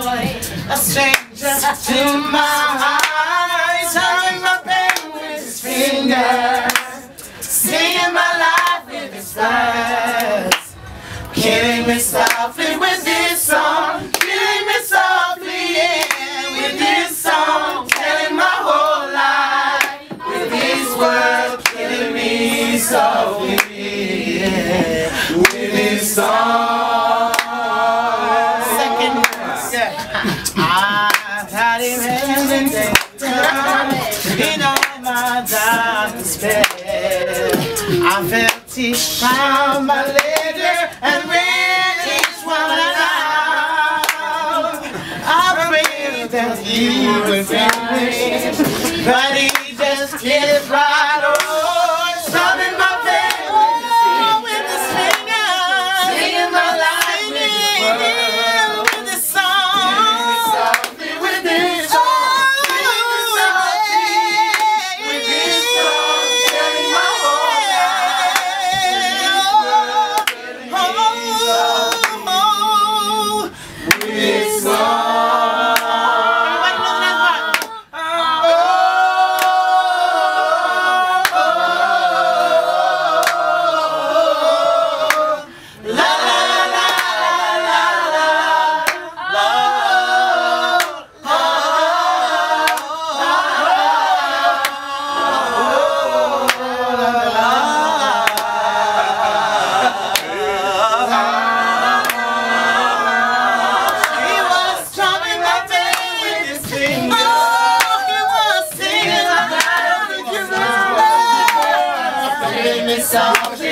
a stranger to my heart, turning my pain with his fingers, singing my life with his words, killing me softly with this song, killing me softly, yeah, with this song, telling my whole life with his words, killing me softly, yeah, with his song. Second verse, yeah. I've had him every day, in all my darkest spell. I felt he found my leisure and read each one aloud. I prayed that he would finish, but he just kept right on, strumming my pain with his fingers, singing my life with his song, with his song. So